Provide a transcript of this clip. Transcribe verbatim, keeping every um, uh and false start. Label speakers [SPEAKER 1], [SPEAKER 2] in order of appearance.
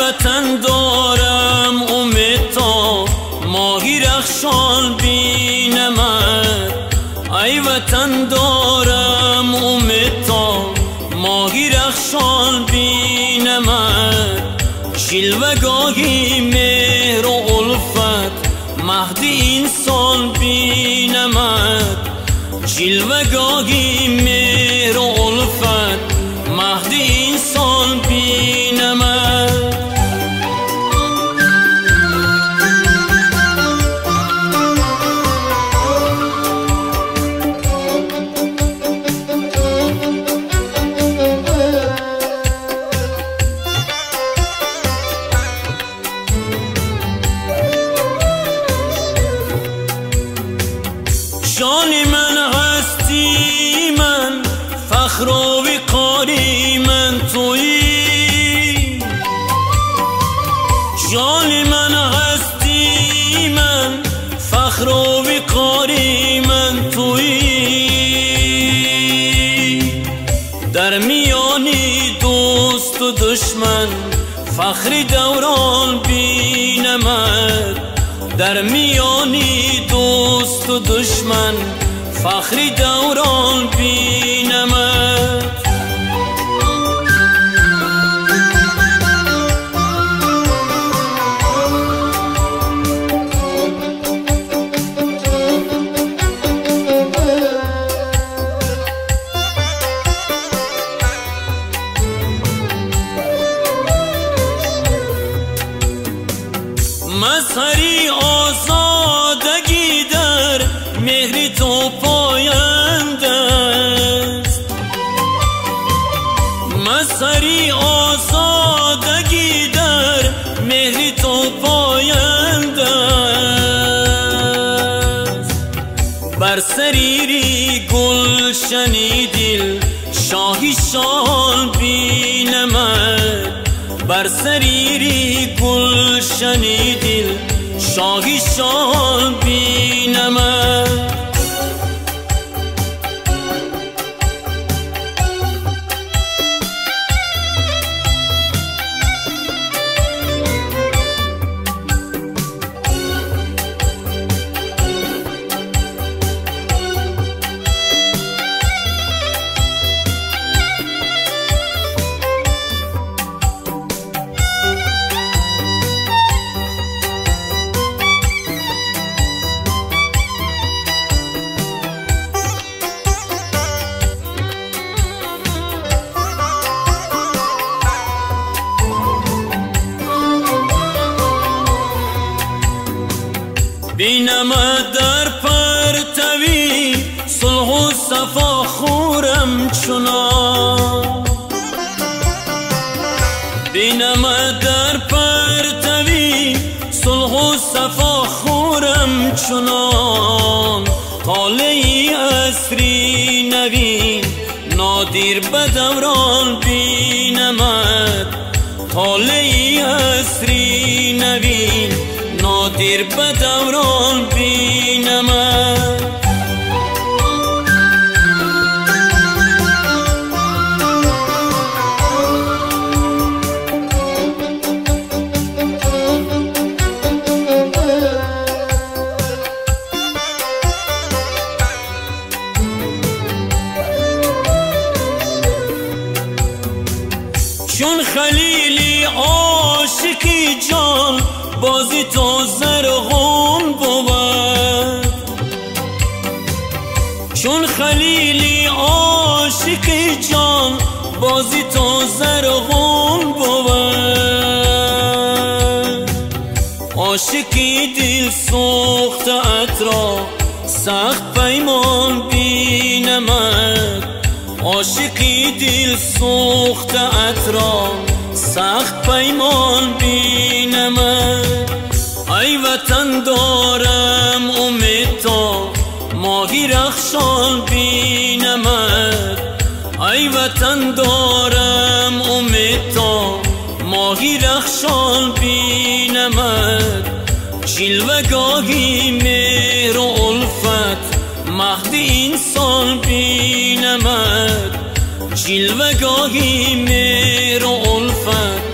[SPEAKER 1] وطن دارم امید تا ماهی رخشان بینمت. ای وطن دارم امید تا ماهی رخشان بینمت. جلوه‌گاهی مهر و الفت مهدی انسان بینمت. جلوه‌گاهی مهر و الفت مهدی انسان بینمت. جان من هستی من، فخر و وقاری من تویی. جان من هستی من، فخر و وقاری من تویی. در میانی دوست و دشمن فخر دوران بینمت. در میانی دوست و دشمن فخری دوران بینمت. مظهری آزادگی در مهر تو پاینده است. مظهری آزادگی در مهر تو پاینده است. بر سریری گلشنی دل شاهی شان بینمت. بر سریری گلشنی دل شاهی شان بینمت. بینمت در پرتوی صلح و صفا خورم چنان. بینمت در پرتوی صلح و صفا خورم چنان. طالعی عصری نوین نادر به دوران بینمت. طالعی عصری نوین نادر به دوران بینمت. چون خلیلی عاشقی جان بازی تو زرغون بود. چون خلیلی عاشقی جان بازی تو زرغون بود. عاشقی دل سوختت را سخت پیمان بینمت. عاشقی دل سوختت را سخت پیمان بینمت. ای وطن دارم امید تا ماهی رخشان بینمت. ای وطن دارم امید تا ماهی رخشان بینمت. جلوه‌گاهی مهر و الفت مهدی انسان بینمت. جلوه‌گاهی مهر و الفت